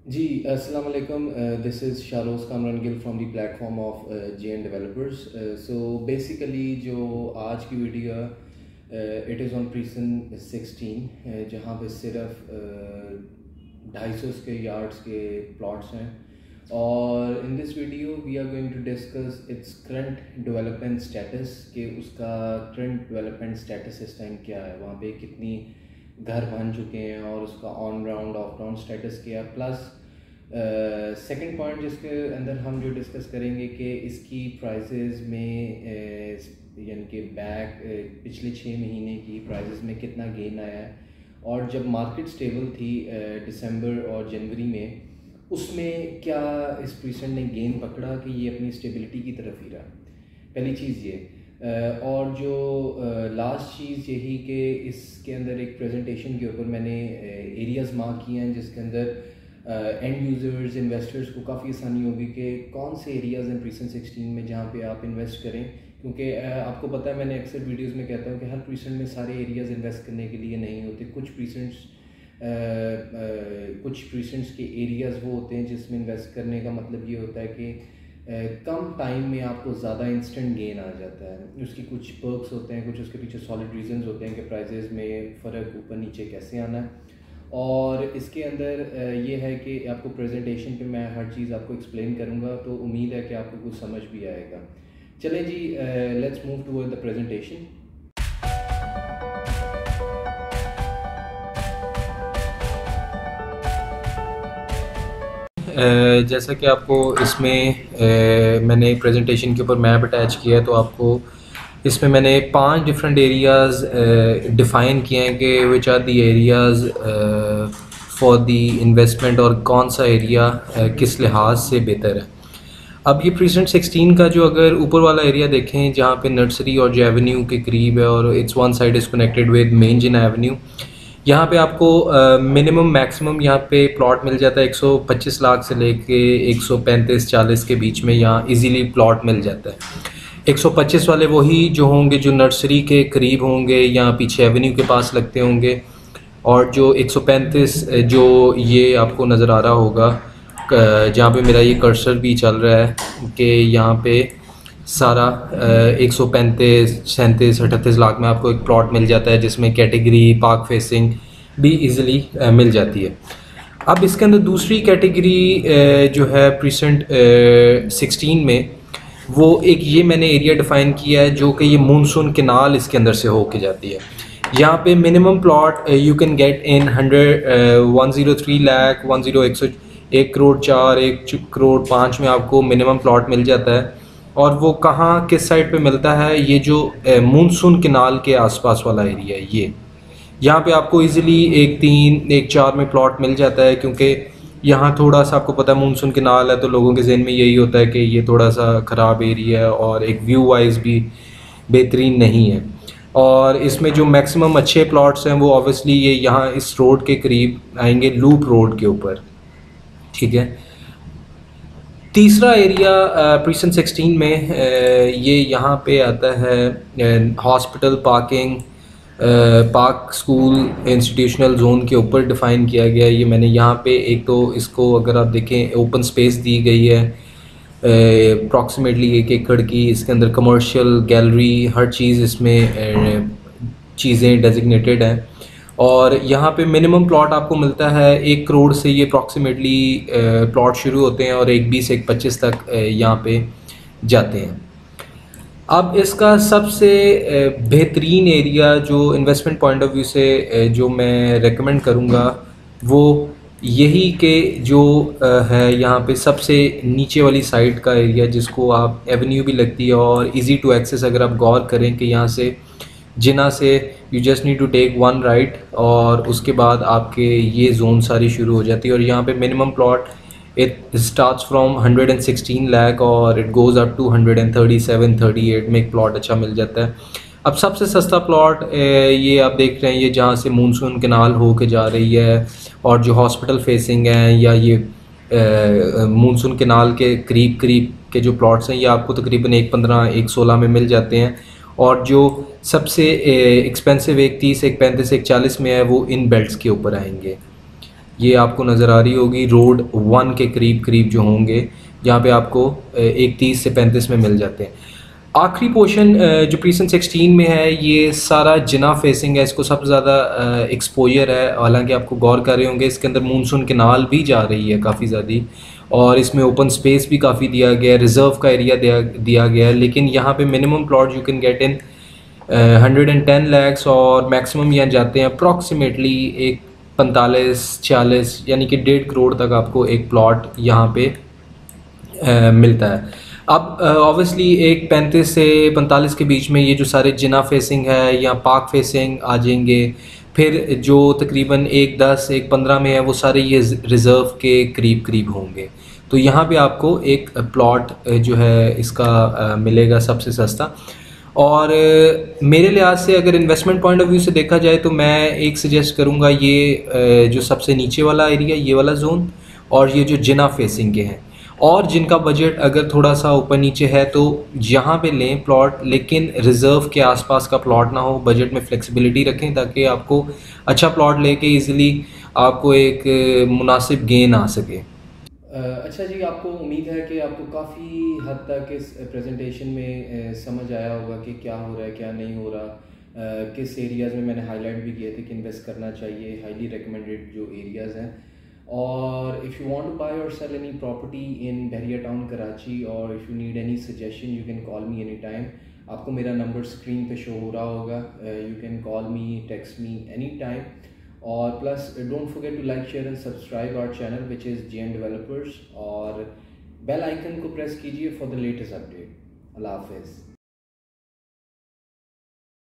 जी, अस्सलाम वालेकुम। This is Sharoz Kamran Gill from the platform of J N developers. So basically जो आज की video it is on precinct 16, जहाँ पे सिर्फ 250 के यार्ड्स के प्लॉट्स हैं। और in this video we are going to discuss its current development status, कि उसका करंट डेवलपमेंट स्टेटस इस टाइम क्या है, वहाँ पे कितनी घर बन चुके हैं और उसका on ground off ground status क्या है। प्लस सेकंड पॉइंट जिसके अंदर हम जो डिस्कस करेंगे कि इसकी प्राइसेस में यानी कि पिछले 6 महीने की प्राइसेस में कितना गेन आया है, और जब मार्केट स्टेबल थी दिसंबर और जनवरी में, उसमें क्या इस प्रीसेंट ने गेन पकड़ा कि ये अपनी स्टेबिलिटी की तरफ ही रहा। पहली चीज़ ये। और जो लास्ट चीज़ यही कि इसके अंदर एक प्रेजेंटेशन के ऊपर मैंने एरियाज़ मार्क किए हैं जिसके अंदर एंड यूज़र्स इन्वेस्टर्स को काफ़ी आसानी होगी कि कौन से एरियाज़ हैं प्रीसेंट 16 में जहाँ पे आप इन्वेस्ट करें। क्योंकि आपको पता है, मैंने अक्सर वीडियोस में कहता हूँ कि हर प्रीसेंट में सारे एरियाज़ इन्वेस्ट करने के लिए नहीं होते। कुछ प्रीसेंट्स के एरियाज़ वो होते हैं जिसमें इन्वेस्ट करने का मतलब ये होता है कि कम टाइम में आपको ज़्यादा इंस्टेंट गेन आ जाता है। उसकी कुछ पर्क्स होते हैं, कुछ उसके पीछे सॉलिड रीजंस होते हैं कि प्राइजेज़ में फ़र्क ऊपर नीचे कैसे आना है। और इसके अंदर ये है कि आपको प्रेजेंटेशन पे मैं हर चीज़ आपको एक्सप्लेन करूँगा, तो उम्मीद है कि आपको कुछ समझ भी आएगा। चलें जी, let's move toward the presentation. जैसा कि आपको इसमें मैंने प्रेजेंटेशन के ऊपर मैप अटैच किया है, तो आपको इसमें मैंने 5 डिफरेंट एरियाज़ डिफ़ाइन किए हैं कि which are the areas for the investment, और कौन सा एरिया किस लिहाज से बेहतर है। अब ये प्रीसेंट 16 का जो अगर ऊपर वाला एरिया देखें जहाँ पे नर्सरी और जो एवेन्यू के करीब है और its one side is connected with main Jinnah avenue, यहाँ पे आपको मिनिमम मैक्सिमम यहाँ पे प्लॉट मिल जाता है 125 लाख से लेके 135-40 के बीच में यहाँ इजीली प्लॉट मिल जाता है। 125 वाले वही जो होंगे जो नर्सरी के करीब होंगे या पीछे एवेन्यू के पास लगते होंगे, और जो 135 जो ये आपको नज़र आ रहा होगा जहाँ पे मेरा ये कर्सर भी चल रहा है कि यहाँ पे सारा 135-37-38 लाख में आपको एक प्लॉट मिल जाता है जिसमें कैटेगरी पार्क फेसिंग भी इजीली मिल जाती है। अब इसके अंदर दूसरी कैटेगरी जो है प्रीसेंट 16 में, वो एक ये मैंने एरिया डिफ़ाइन किया है जो कि ये मानसून केनाल इसके अंदर से होके जाती है। यहाँ पे minimum plot you can get in 103 lakh 1 crore 4 1 crore 5 में आपको मिनिमम प्लॉट मिल जाता है। और वो कहाँ किस साइड पे मिलता है, ये जो मानसून केनाल के आसपास वाला एरिया है, ये यहाँ पे आपको इजीली 1-3 1-4 में प्लॉट मिल जाता है। क्योंकि यहाँ थोड़ा सा आपको पता है मानसून केनाल है, तो लोगों के जहन में यही होता है कि ये थोड़ा सा ख़राब एरिया है और एक व्यू वाइज भी बेहतरीन नहीं है। और इसमें जो मैक्सिमम अच्छे प्लॉट्स हैं वो ऑब्वियसली ये यहाँ इस रोड के करीब आएंगे, लूप रोड के ऊपर, ठीक है। तीसरा एरिया प्रीसेंट 16 में ये यहाँ पे आता है hospital, parking, park, school, institutional zone के ऊपर डिफ़ाइन किया गया है। ये मैंने यहाँ पे एक तो इसको अगर आप देखें ओपन स्पेस दी गई है अप्रॉक्सीमेटली 1 एकड़ की। इसके अंदर कमर्शियल, गैलरी, हर चीज़ इसमें चीज़ें डेजिग्नेटेड हैं। और यहाँ पे मिनिमम प्लॉट आपको मिलता है 1 करोड़ से, ये अप्रॉक्सीमेटली प्लॉट शुरू होते हैं और 1-20-1-25 तक यहाँ पे जाते हैं। अब इसका सबसे बेहतरीन एरिया जो इन्वेस्टमेंट पॉइंट ऑफ व्यू से जो मैं रेकमेंड करूँगा वो यही कि जो है यहाँ पे सबसे नीचे वाली साइड का एरिया, जिसको आप एवेन्यू भी लगती है और इजी टू एक्सेस। अगर आप गौर करें कि यहाँ से जिना से you just need to take 1 right और उसके बाद आपके ये जोन सारी शुरू हो जाती है। और यहाँ पे minimum plot it starts from 116 lakh और इट गोज़ अप टू 137-38 में एक प्लॉट अच्छा मिल जाता है। अब सबसे सस्ता प्लॉट ये आप देख रहे हैं, ये जहाँ से मानसून केनाल हो के जा रही है और जो हॉस्पिटल फेसिंग है या ये मानसून केनाल के करीब के जो प्लॉट्स हैं, ये आपको तकरीबन 1-15-1-16 में मिल जाते हैं। और जो सबसे एक्सपेंसिव 1-30, 1-35, 1-40 में है वो इन बेल्ट्स के ऊपर आएंगे। ये आपको नज़र आ रही होगी, रोड 1 के करीब करीब जो होंगे, जहाँ पे आपको एक 30 से 35 में मिल जाते हैं। आखिरी पोर्शन जो प्रीसेंट 16 में है, ये सारा जिना फेसिंग है, इसको सबसे ज़्यादा एक्सपोजर है। हालांकि आपको गौर कर रहे होंगे इसके अंदर मानसून कैनाल भी जा रही है काफ़ी ज़्यादा, और इसमें ओपन स्पेस भी काफ़ी दिया गया है, रिज़र्व का एरिया दिया गया है। लेकिन यहाँ पे minimum plot you can get in 110 lakhs, और मैक्सिमम यहाँ जाते हैं अप्रॉक्सीमेटली एक 45-46 यानी कि 1.5 करोड़ तक आपको एक प्लॉट यहाँ पे मिलता है। अब ऑब्वियसली एक 35 से 45 के बीच में ये जो सारे जिना फेसिंग है या पार्क फेसिंग आ जाएंगे। फिर जो तकरीबन एक 10 एक 15 में है वो सारे ये रिज़र्व के करीब करीब होंगे। तो यहाँ पे आपको एक प्लॉट जो है इसका मिलेगा सबसे सस्ता। और मेरे लिहाज से अगर इन्वेस्टमेंट पॉइंट ऑफ व्यू से देखा जाए तो मैं एक सजेस्ट करूँगा ये जो सबसे नीचे वाला एरिया, ये वाला जोन, और ये जो जिना फेसिंग के हैं। और जिनका बजट अगर थोड़ा सा ऊपर नीचे है तो यहाँ पे लें प्लॉट, लेकिन रिज़र्व के आसपास का प्लॉट ना हो। बजट में फ्लेक्सिबिलिटी रखें ताकि आपको अच्छा प्लॉट लेके इजीली आपको एक मुनासिब गेन आ सके। अच्छा जी, आपको उम्मीद है कि आपको काफ़ी हद तक इस प्रेजेंटेशन में समझ आया होगा कि क्या हो रहा है क्या नहीं हो रहा। किस एरियाज़ में मैंने हाईलाइट भी किए थे कि इन्वेस्ट करना चाहिए, हाईली रिकमेंडेड जो एरियाज़ हैं। और if you want to buy और sell any property in Bahria Town Karachi, और if you need any suggestion you can call me any time. आपको मेरा नंबर स्क्रीन पे शो हो रहा होगा, you can call me, text me any time. और plus don't forget to like, share and subscribe our channel which is JN developers, और bell icon को press कीजिए फॉर द लेटेस्ट अपडेट। अल्लाह हाफिज़।